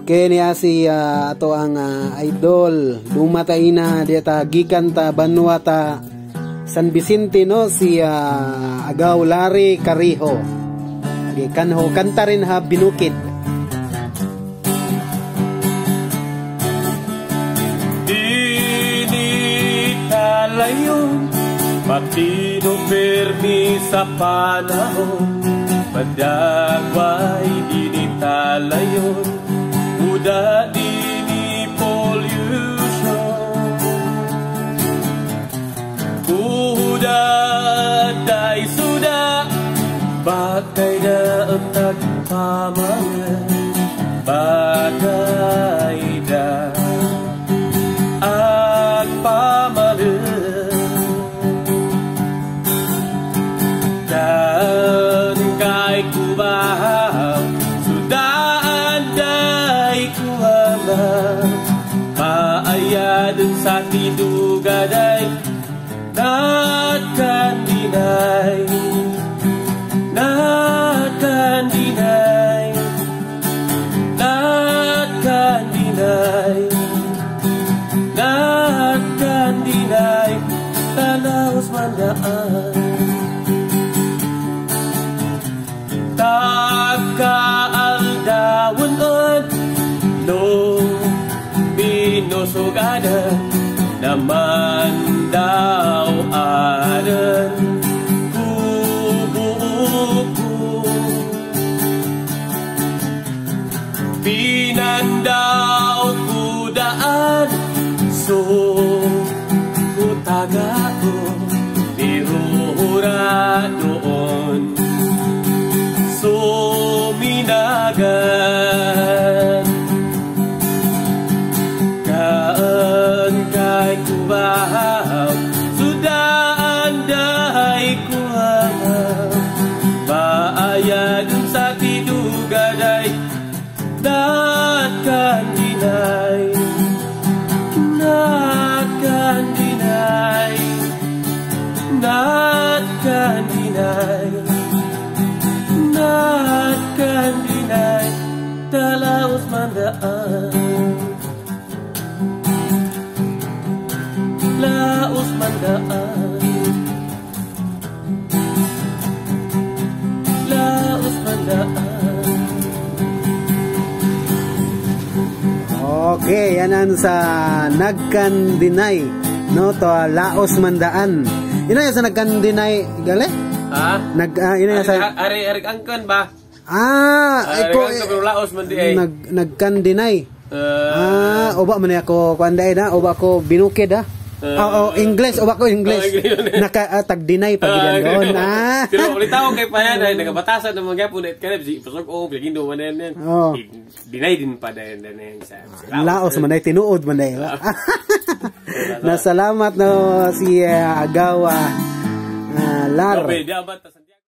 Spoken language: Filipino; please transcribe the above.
Okay niya si ato ang idol dumatay na dieta gikan ta banwa ta San Vicente no si Agaw Larry Cariho. Gikan ho kanta rin ha binukid. Layon, matino permi sa panahon, padagway dinitalayon, muda dini pollution. Muda day suda, bagay na ang nagpamangan, bagay na ang pamalan. Dan kay kubahaw, sudaan day kuhamang, paayadun sa tidugaday, nakandinay, nakandinay, nakandinay, nakandinay, tanaos mandaan. Kaaldawan no binusugadan naman daw adan kubuko pinandaw kudaan so kutaga ko bihura doon suminagan kaan kay kubahaw sudaan dahay kuhaw maayadun sa tidugaday nakandinay nakandinay nakandinay nakandinay talaos mandaan laos mandaan laos mandaan. Okay, yanan sa nagkandinay no to laos mandaan. Ina sa nagkandinay gale? Ha? Ina sa ari angkan ba? Iko laos man di ay. Nagkandinay. Oba man ako kuanday na, oba ko binukid ha. English, oba ko English. Tag-deny pag doon. Pero ulit ako kay payan ay nagabatasan ng mga punit kanep si pasok o gindo man yan. Deny din pa din sa laos man ay tinuod man ay. Nasalamat no si Agaw Lar.